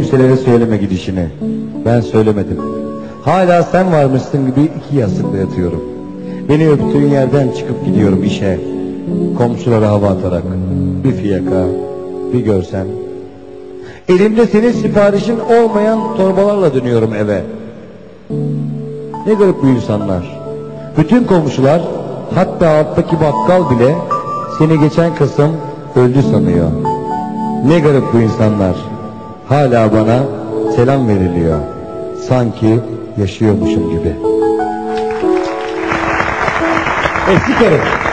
kimselere söyleme gidişini. Ben söylemedim. Hala sen varmışsın gibi iki yastıkla yatıyorum. Beni öptüğün yerden çıkıp gidiyorum işe. Komşulara hava atarak bir fiyaka, bir görsen. Elimde senin siparişin olmayan torbalarla dönüyorum eve. Ne garip bu insanlar. Bütün komşular, hatta alttaki bakkal bile seni geçen Kasım öldü sanıyor. Ne garip bu insanlar. Hala bana selam veriliyor. Sanki yaşıyormuşum gibi. Eski karım.